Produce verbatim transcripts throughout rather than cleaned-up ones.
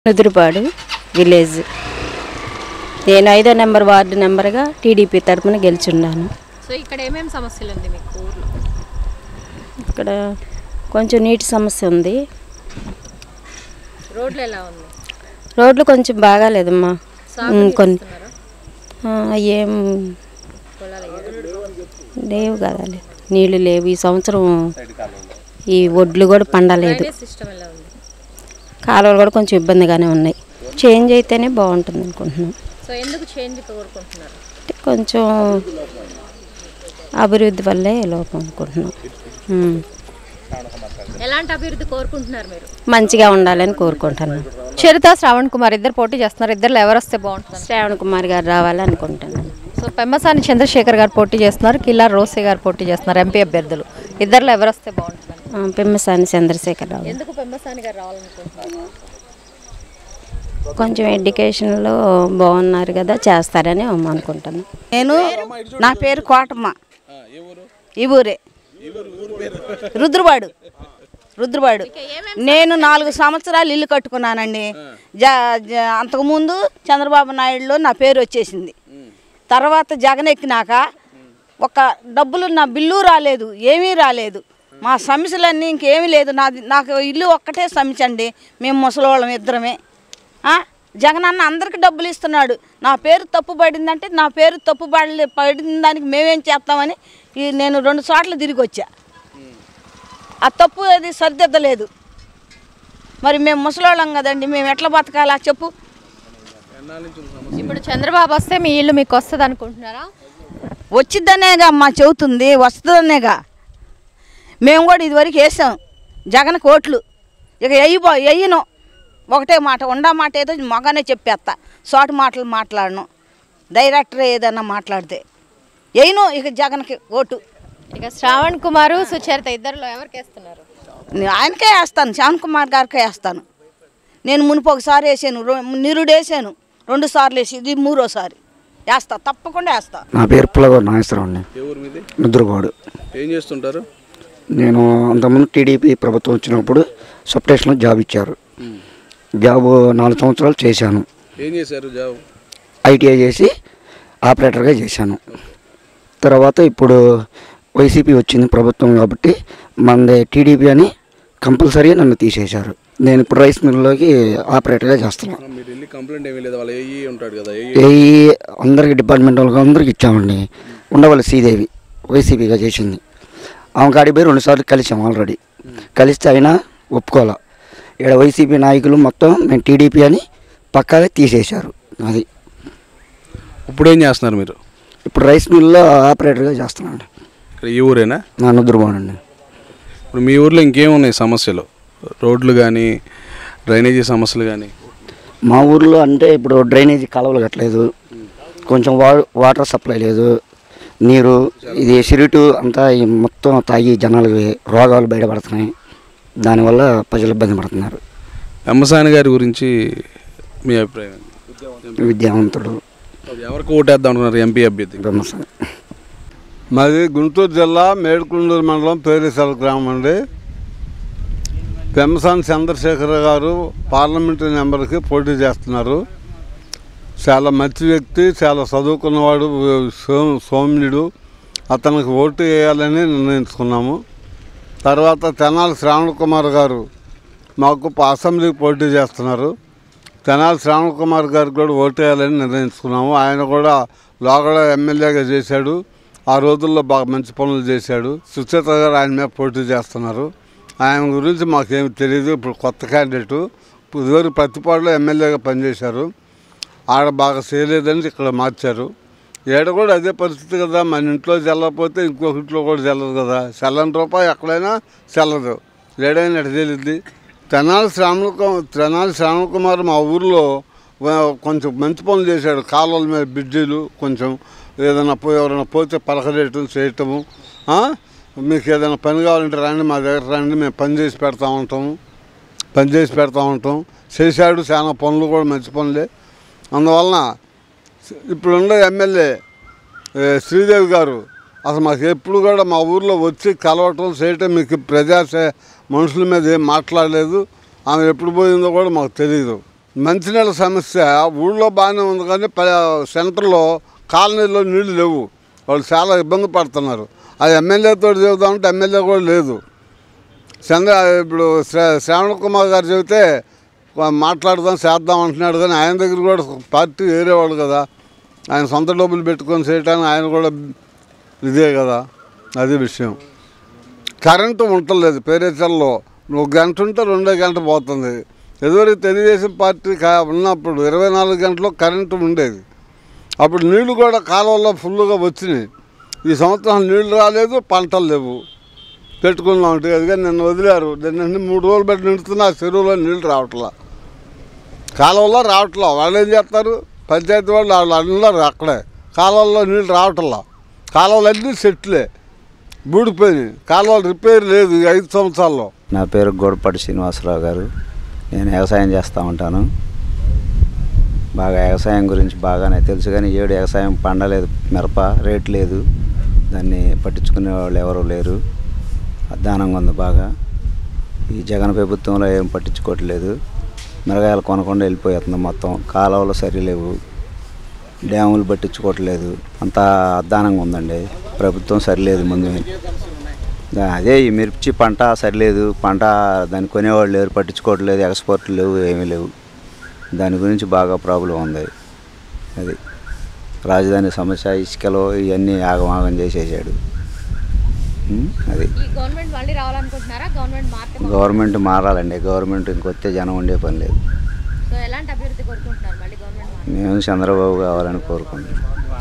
నుదురుపాడు village. నేను ఐదో number ward నెంబర్గా TDP తరఫున గెలుచున్నాను. సో ఇక్కడ ఏమేమి సమస్యలు ఉంది మీకు ఊర్లో? ఇక్కడ కొంచెం నీటి సమస్య ఉంది. రోడ్లు ఎలా ఉంది? రోడ్లు కొంచెం బాగాలేదమ్మా. కొన్ని ఏం లేవు కదా, నీళ్ళు లేవు. ఈ సంవత్సరం ఈ ఒడ్లు కూడా పండలేదు. కాలువలు కూడా కొంచెం ఇబ్బందిగానే ఉన్నాయి. చేంజ్ అయితేనే బాగుంటుంది అనుకుంటున్నాం. సో ఎందుకు చేంజ్ కోరుకుంటున్నారు? కొంచెం అభివృద్ధి వల్లే లోపం అనుకుంటున్నాం. ఎలాంటి అభివృద్ధి కోరుకుంటున్నారు మీరు? మంచిగా ఉండాలని కోరుకుంటున్నాను. చరిత శ్రావణ్ కుమార్ ఇద్దరు పోటీ చేస్తున్నారు. ఇద్దరు ఎవరు వస్తే బాగుంటుంది? శ్రావణ్ కుమార్ గారు రావాలని అనుకుంటున్నాను. సో పెమ్మసాని చంద్రశేఖర్ గారు పోటీ చేస్తున్నారు, కిల్లా రోసే గారు పోటీ చేస్తున్నారు ఎంపీ అభ్యర్థులు. ఇద్దరులో ఎవరు వస్తే బాగుంటుంది? పెమ్మసాని చంద్రశేఖర్ రావు. ఎందుకు పెమ్మసాని గారు రావాలనుకుంటున్నారు? కొంచెం ఎడ్యుకేషన్లో బాగున్నారు కదా, చేస్తారని అనుకుంటాను. నేను నా పేరు కోటమ్మ, ఈ ఊరే రుద్రబాడు రుద్రబాడు నేను నాలుగు సంవత్సరాలు ఇల్లు కట్టుకున్నానండి. జ అంతకుముందు చంద్రబాబు నాయుడులో నా పేరు వచ్చేసింది. తర్వాత జగన్ ఎక్కినాక ఒక డబ్బులు నా బిల్లు రాలేదు, ఏమీ రాలేదు. మా సమస్యలన్నీ ఇంకేమీ లేదు. నాది నాకు ఇల్లు ఒక్కటే సమస్య అండి. మేము ముసలోళ్ళం ఇద్దరమే. జగన్ అన్న అందరికి డబ్బులు ఇస్తున్నాడు. నా పేరు తప్పు పడిందంటే నా పేరు తప్పు పడి పడిన దానికి మేమేం చేస్తామని నేను రెండు చోట్ల తిరిగి వచ్చా. ఆ తప్పు అది సరిదిద్దలేదు. మరి మేము ముసలోళ్ళం కదండి, మేము ఎట్లా బతకాలా చెప్పు? ఇప్పుడు చంద్రబాబు వస్తే మీ ఇల్లు మీకు వస్తుంది అనుకుంటున్నారా? వచ్చిద్దనేగా మా చెబుతుంది, వస్తుందనేగా. మేము కూడా ఇదివరకు వేసాం జగన్ కోట్లు. ఇక వెయ్యిపో వెయ్యను ఒకటే మాట, ఉండా మాట ఏదో మగానే చెప్పేస్తా. షార్ట్ మాటలు మాట్లాడను. డైరెక్టర్ ఏదన్నా మాట్లాడితే వేయను ఇక జగన్కి ఓటు. ఇక శ్రావణ్ కుమారు సుచరిత ఇద్దరులో ఎవరికి వేస్తున్నారు? ఆయనకే వేస్తాను, శ్రావణ్ కుమార్ గారికే వేస్తాను. నేను మునుపు ఒకసారి వేసాను, నిరుడు వేసాను, రెండు సార్లు వేసి ఇది మూడోసారి వేస్తా, తప్పకుండా వేస్తా. నా పేరు పుల్లగోడు నాగేశ్వరరావు అండి, ముద్రగోడు. ఏం చేస్తుంటారు? నేను అంతకుముందు టీడీపీ ప్రభుత్వం వచ్చినప్పుడు సబ్స్టేషన్లో జాబ్ ఇచ్చారు. జాబ్ నాలుగు సంవత్సరాలు చేశాను. ఏం చేశారు జాబ్? ఐటీఐ చేసి ఆపరేటర్గా చేశాను. తర్వాత ఇప్పుడు వైసీపీ వచ్చింది ప్రభుత్వం కాబట్టి మనది టీడీపీ అని కంపల్సరీ నన్ను తీసేశారు. నేను ఇప్పుడు రైస్ మిల్లులోకి ఆపరేటర్గా చేస్తున్నాను. ఏఈ అందరికి డిపార్ట్మెంట్ వాళ్ళకి అందరికి ఇచ్చామండి. ఉండవల్లి శ్రీదేవి వైసీపీగా చేసింది. ఆమె కాడికి పోయి రెండుసార్లు కలిసాం ఆల్రెడీ. కలిస్తే అయినా ఒప్పుకోలే. ఇక్కడ వైసీపీ నాయకులు మొత్తం మేము టీడీపీ అని పక్కాగా తీసేశారు. అది ఇప్పుడు ఏం చేస్తున్నారు మీరు? ఇప్పుడు రైస్ మిల్లో ఆపరేటర్గా చేస్తున్నాను. ఈ ఊరేనా? నా నుదురుబాడండి. ఇప్పుడు మీ ఊర్లో ఇంకేమున్నాయి సమస్యలు? రోడ్లు కానీ డ్రైనేజీ సమస్యలు కానీ? మా ఊర్లో అంటే ఇప్పుడు డ్రైనేజీ కాలువలు కట్టలేదు, కొంచెం వా వాటర్ సప్లై లేదు, నీరు ఇది సిరిటు అంతా మొత్తం తాగి జనాలకి రోగాలు బయటపడుతున్నాయి. దానివల్ల ప్రజలు ఇబ్బంది పడుతున్నారు. పెమ్మసాని గారి గురించి మీ అభిప్రాయం? విద్యావంతుడు. ఎవరికి ఓటేద్దాం అనుకున్నారు ఎంపీ అభ్యర్థి? పెమ్మసాని. మాది గుంటూరు జిల్లా మేడుకుండూరు మండలం పేరేసల గ్రామం అండి. పెమ్మసాని చంద్రశేఖర్ గారు పార్లమెంటరీ మెంబర్కి పోటీ చేస్తున్నారు. చాలా మంచి వ్యక్తి, చాలా చదువుకున్నవాడు, సో సౌమ్యుడు. అతనికి ఓటు వేయాలని నిర్ణయించుకున్నాము. తర్వాత తెనాలి శ్రావణ్ కుమార్ గారు మాకు అసెంబ్లీకి పోటీ చేస్తున్నారు. తెనాలి శ్రావణ్ కుమార్ గారికి కూడా ఓటు వేయాలని నిర్ణయించుకున్నాము. ఆయన కూడా లోగడ ఎమ్మెల్యేగా చేశాడు. ఆ రోజుల్లో బాగా మంచి పనులు చేశాడు. సుచేత గారు ఆయన మీద పోటీ చేస్తున్నారు. ఆయన గురించి మాకేమి తెలియదు. ఇప్పుడు కొత్త క్యాండిడేటు. ఇదివరకు ప్రతిపాడులో ఎమ్మెల్యేగా పనిచేశారు. ఆడ బాగా చేయలేదని ఇక్కడ మార్చారు. ఏడ కూడా అదే పరిస్థితి కదా. మన ఇంట్లో చల్లకపోతే ఇంకొక ఇంట్లో కూడా చల్లదు కదా. చల్లని రూపాయి ఎక్కడైనా చల్లదు. ఏడైనా ఎట తెలియద్ది. తెనాలి శ్రావణ తెనాలి శ్రావణ్ కుమార్ మా ఊర్లో కొంచెం మంచి పనులు చేశాడు. కాలువల మీద బ్రిడ్జీలు, కొంచెం ఏదైనా పో ఎవరైనా పోతే పలకరేయటం చేయటము. మీకు ఏదైనా పని కావాలంటే రండి, మా దగ్గర రండి, మేము పని చేసి పెడతా ఉంటాము పని చేసి పెడతా ఉంటాం చేశాడు. చాలా పనులు కూడా మంచి పనులే. అందువలన ఇప్పుడున్న ఎమ్మెల్యే శ్రీదేవి గారు అసలు మాకు ఎప్పుడు కూడా మా ఊర్లో వచ్చి కలవటం చేయటం, మీకు ప్రజా మనుషుల మీద ఏం మాట్లాడలేదు. ఆమె ఎప్పుడు పోయిందో కూడా మాకు తెలియదు. మంచినీళ్ళ సమస్య ఊళ్ళో బాగానే ఉంది కానీ సెంటర్లో కాలనీలో నీళ్లు లేవు. వాళ్ళు చాలా ఇబ్బంది పడుతున్నారు. అది ఎమ్మెల్యేతో చెబుదామంటే ఎమ్మెల్యే కూడా లేదు. చంద్ర ఇప్పుడు శ్రావణ్ కుమార్ గారు చెబితే మాట్లాడదాం చేద్దాం అంటున్నాడు కానీ ఆయన దగ్గర కూడా పార్టీ వేరేవాడు కదా. ఆయన సొంత డబ్బులు పెట్టుకొని చేయటానికి ఆయన కూడా ఇదే కదా. అదే విషయం. కరెంటు ఉండలేదు పేరేచల్లో. ఒక గంట ఉంటే రెండో గంట పోతుంది. ఎదురు తెలుగుదేశం పార్టీ ఉన్నప్పుడు ఇరవై నాలుగు గంటలు కరెంటు ఉండేది. అప్పుడు నీళ్లు కూడా కాలువల్లో ఫుల్గా వచ్చినాయి. ఈ సంవత్సరం నీళ్లు రాలేదు, పంటలు లేవు. పెట్టుకున్నాం అంటే అది కానీ నిన్న వదిలేరు. నిన్న మూడు రోజులు బట్టి నిండుతున్నా ఆ చెరువులో నీళ్ళు రావట్లా, కాలువల్లో రావట్లా. వాళ్ళు ఏం చేస్తారు, పంచాయతీ వాళ్ళు వాళ్ళు అందరూ అక్కడే కాలువల్లో నీళ్ళు రావట్లా. కాలువలు అన్నీ సెట్లే బూడిపోయినాయి. కాలువలు రిపేర్ లేదు ఈ ఐదు సంవత్సరాల్లో. నా పేరు గోడపాటి శ్రీనివాసరావు గారు. నేను వ్యవసాయం చేస్తూ ఉంటాను. బాగా వ్యవసాయం గురించి బాగానే తెలుసు కానీ ఏడు వ్యవసాయం పండలేదు. మిరప రేట్ లేదు, దాన్ని పట్టించుకునే వాళ్ళు ఎవరు లేరు. అధ్వానంగా ఉంది బాగా. ఈ జగన్ ప్రభుత్వంలో ఏం పట్టించుకోవట్లేదు. మిరగాయలు కొనకుండా వెళ్ళిపోతుంది మొత్తం. కాలువలు సరిలేవు, డ్యాములు పట్టించుకోవట్లేదు. అంతా అధ్వానంగా ఉందండి. ప్రభుత్వం సరిలేదు. ముందు అదే ఈ మిర్చి పంట సరిలేదు. పంట దాన్ని కొనేవాళ్ళు లేరు, పట్టించుకోవట్లేదు. ఎక్స్పోర్ట్లు లేవు, ఏమీ లేవు. దాని గురించి బాగా ప్రాబ్లం ఉంది. అది రాజధాని సమస్య, ఇసుకలో ఇవన్నీ ఆగమాగం చేసేసాడు. అది గవర్నమెంట్ మారాలండి. గవర్నమెంట్ ఇంకొస్తే జనం ఉండే పని లేదు. మేము చంద్రబాబు కావాలని కోరుకుంటున్నాం.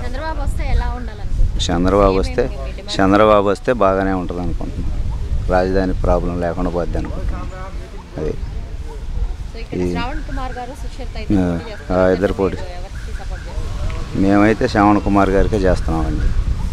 చంద్రబాబు వస్తే చంద్రబాబు వస్తే బాగానే ఉంటుంది అనుకుంటున్నాం. రాజధాని ప్రాబ్లం లేకుండా పోద్ది అనుకుంటున్నాం. అది ఇద్దరు పోటీ. మేమైతే శ్రావణ్ కుమార్ గారికే చేస్తున్నామండి.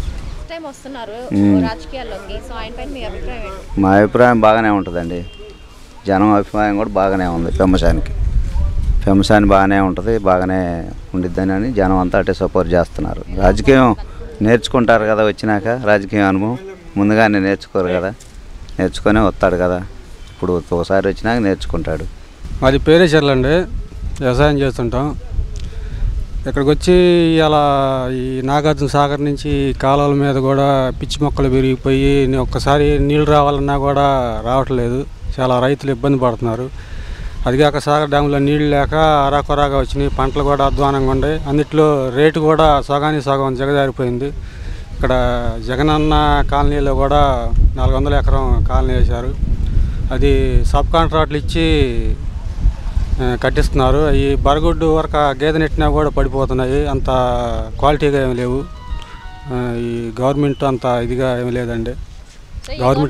మా అభిప్రాయం బాగానే ఉంటుందండి. జనం అభిప్రాయం కూడా బాగానే ఉంది. పెమ్మసానికి పెమ్మసాని బాగానే ఉంటుంది, బాగానే ఉండిద్దని అని జనం అంతా అటే సపోర్ట్ చేస్తున్నారు. రాజకీయం నేర్చుకుంటారు కదా, వచ్చినాక రాజకీయం అనుభవం ముందుగానే నేర్చుకోరు కదా, నేర్చుకునే వస్తాడు కదా. ఇప్పుడు ఒకసారి వచ్చినాక నేర్చుకుంటాడు. మాది పేరేచర్ల అండి. వ్యవసాయం చేస్తుంటాం. ఇక్కడికి వచ్చి ఇలా ఈ నాగార్జున సాగర్ నుంచి కాలువల మీద కూడా పిచ్చి మొక్కలు విరిగిపోయి ఒక్కసారి నీళ్ళు రావాలన్నా కూడా రావట్లేదు. చాలా రైతులు ఇబ్బంది పడుతున్నారు. అదిగాక సాగర్ డ్యాంలో నీళ్ళు లేక అరాకొరాగా వచ్చినాయి. పంటలు కూడా అధ్వానంగా ఉన్నాయి. అన్నిట్లో రేటు కూడా సగానికి సగం జగజారిపోయింది. ఇక్కడ జగనన్న కాలనీలో కూడా నాలుగు వందల ఎకరం కాలనీ వేశారు. అది సబ్ కాంట్రాక్ట్లు ఇచ్చి కట్టిస్తున్నారు. ఈ బరగొడ్డు వరకు గేదె నెట్టినా కూడా పడిపోతున్నాయి. అంత క్వాలిటీగా ఏమి లేవు. ఈ గవర్నమెంట్ అంత ఇదిగా ఏమి లేదండి. గవర్నమెంట్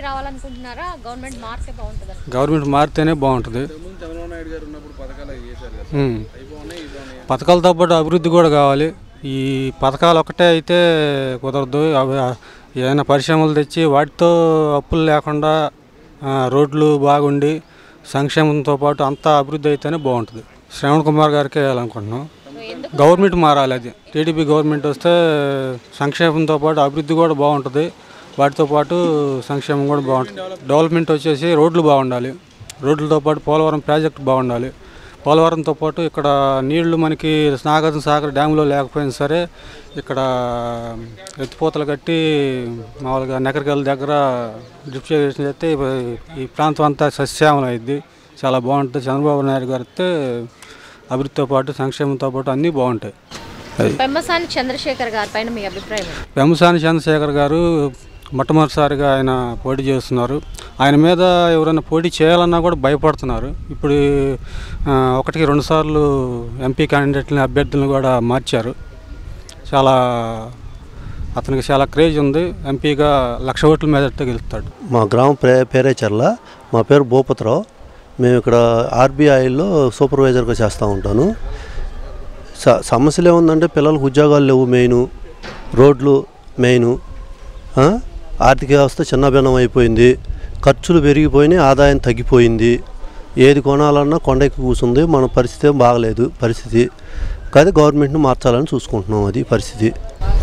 గవర్నమెంట్ మారితేనే బాగుంటుంది. పథకాలతో పాటు అభివృద్ధి కూడా కావాలి. ఈ పథకాలు ఒకటే అయితే కుదరదు. అవి ఏమైనా పరిశ్రమలు తెచ్చి వాటితో అప్పులు లేకుండా రోడ్లు బాగుండి సంక్షేమంతో పాటు అంతా అభివృద్ధి అయితేనే బాగుంటుంది. శ్రావణ్ కుమార్ గారికి వేయాలనుకుంటున్నాం. గవర్నమెంట్ మారాలి. అది టీడీపీ గవర్నమెంట్ వస్తే సంక్షేమంతో పాటు అభివృద్ధి కూడా బాగుంటుంది. వాటితో పాటు సంక్షేమం కూడా బాగుంటుంది. డెవలప్మెంట్ వచ్చేసి రోడ్లు బాగుండాలి. రోడ్లతో పాటు పోలవరం ప్రాజెక్టు బాగుండాలి. పోలవరంతో పాటు ఇక్కడ నీళ్లు మనకి నాగార్జున సాగర్ డ్యాంలో లేకపోయినా సరే ఇక్కడ ఎత్తిపోతలు కట్టి మామూలుగా నగరికల్ దగ్గర డ్రిప్ ఇరిగేషన్ చేస్తే ఈ ప్రాంతం అంతా సస్యశ్యామలం అయింది. చాలా బాగుంటుంది. చంద్రబాబు నాయుడు గారు అయితే అభివృద్ధితో పాటు సంక్షేమంతో పాటు అన్నీ బాగుంటాయి. పెమ్మసాని చంద్రశేఖర్ గారి పైన మీ అభిప్రాయం? పెమ్మసాని చంద్రశేఖర్ గారు మొట్టమొదటిసారిగా ఆయన పోటీ చేస్తున్నారు. ఆయన మీద ఎవరైనా పోటీ చేయాలన్నా కూడా భయపడుతున్నారు. ఇప్పుడు ఒకటికి రెండు సార్లు ఎంపీ క్యాండిడేట్ని అభ్యర్థులను కూడా మార్చారు. చాలా అతనికి చాలా క్రేజ్ ఉంది. ఎంపీగా లక్ష ఓట్ల మీద గెలుస్తాడు. మా గ్రామం పే పేరేచర్ల. మా పేరు భూపతిరావు. మేము ఇక్కడ ఆర్బీఐలో సూపర్వైజర్గా చేస్తూ ఉంటాను. స సమస్యలు ఏముందంటే పిల్లలకు ఉద్యోగాలు లేవు, మెయిన్ రోడ్లు మెయిన్, ఆర్థిక వ్యవస్థ చిన్నభిన్నం అయిపోయింది, ఖర్చులు పెరిగిపోయినాయి, ఆదాయం తగ్గిపోయింది. ఏది కొనాలన్నా కొండెక్కి కూర్చుంది. మన పరిస్థితి ఏం బాగలేదు పరిస్థితి. కానీ గవర్నమెంట్ని మార్చాలని చూసుకుంటున్నాం. అది పరిస్థితి. సో యువతకి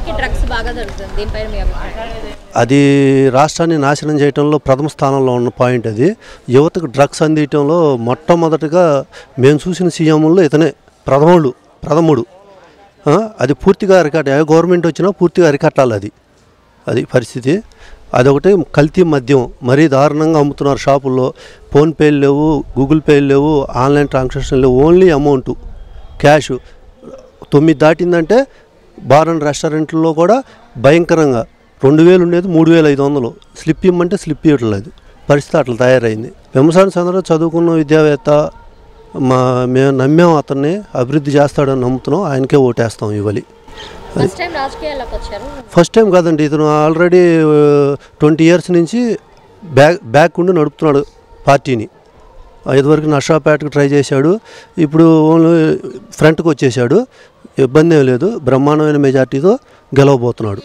యువతకి డ్రగ్స్ బాగా దొరుకుతుంది, దీనిపైన మీ అభిప్రాయం? అది రాష్ట్రాన్ని నాశనం చేయడంలో ప్రథమ స్థానంలో ఉన్న పాయింట్. అది యువతకు డ్రగ్స్ అందించడంలో మొట్టమొదటిగా మేము చూసిన సీఎంలో ఇతనే ప్రథముడు ప్రథముడు అది పూర్తిగా అరికట్ట, గవర్నమెంట్ వచ్చినా పూర్తిగా అరికట్టాలి. అది అది పరిస్థితి. అదొకటి. కల్తీ మద్యం మరీ దారుణంగా అమ్ముతున్నారు షాపుల్లో. ఫోన్పేలు లేవు, గూగుల్ పేలు లేవు, ఆన్లైన్ ట్రాన్సాక్షన్ లేవు, ఓన్లీ అమౌంట్ క్యాష్. తొమ్మిది దాటిందంటే బార్ అండ్ రెస్టారెంట్లో కూడా భయంకరంగా రెండు వేలు ఉండేది మూడు వేల ఐదు వందలు స్లిప్ ఇమ్మంటే స్లిప్ ఇవ్వట్లేదు. పరిస్థితి అట్లా తయారైంది. వెంసాని చంద్ర చదువుకున్న విద్యావేత్త, మా మేము నమ్మాం, అతన్ని అభివృద్ధి చేస్తాడని నమ్ముతున్నాం, ఆయనకే ఓటేస్తాం ఇవ్వాలి. ఫస్ట్ టైం రాజకీయాల్లోకి వచ్చారు? ఫస్ట్ టైం కాదండి, ఇతను ఆల్రెడీ ట్వంటీ ఇయర్స్ నుంచి బ్యాక్ బ్యాక్ ఉండి నడుపుతున్నాడు పార్టీని. ఇదివరకు నర్సాపేటకు ట్రై చేశాడు, ఇప్పుడు ఓన్లీ ఫ్రంట్కి వచ్చేసాడు. ఇబ్బంది ఏం లేదు, బ్రహ్మాండమైన మెజార్టీతో గెలవబోతున్నాడు.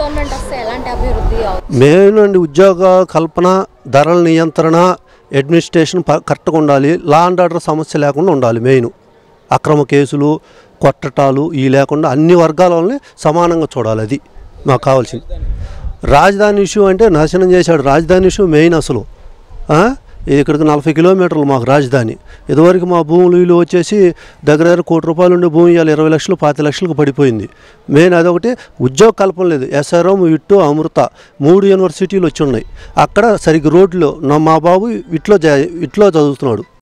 మెయిన్ అండి ఉద్యోగ కల్పన, ధరల నియంత్రణ, అడ్మినిస్ట్రేషన్ కరెక్ట్గా ఉండాలి, లా అండ్ ఆర్డర్ సమస్య లేకుండా ఉండాలి. మెయిన్ అక్రమ కేసులు, కొట్టటాలు ఇవి లేకుండా అన్ని వర్గాల వాళ్ళని సమానంగా చూడాలి. అది మాకు కావాల్సింది. రాజధాని ఇష్యూ అంటే నాశనం చేశాడు. రాజధాని ఇష్యూ మెయిన్ అసలు. ఇక్కడికి నలభై కిలోమీటర్లు మాకు రాజధాని. ఇదివరకు మా భూములు వీళ్ళు వచ్చేసి దగ్గర దగ్గర కోటి రూపాయలు ఉండే భూమి ఇవాళ ఇరవై లక్షలు పాతి లక్షలకు పడిపోయింది. మెయిన్ అదొకటి. ఉద్యోగ కల్పన లేదు. ఎస్ఆర్ఎం, ఇట్టు, అమృత మూడు యూనివర్సిటీలు వచ్చి ఉన్నాయి. అక్కడ సరిగ్గా రోడ్లు మా బాబు ఇట్లో ఇట్లో చదువుతున్నాడు.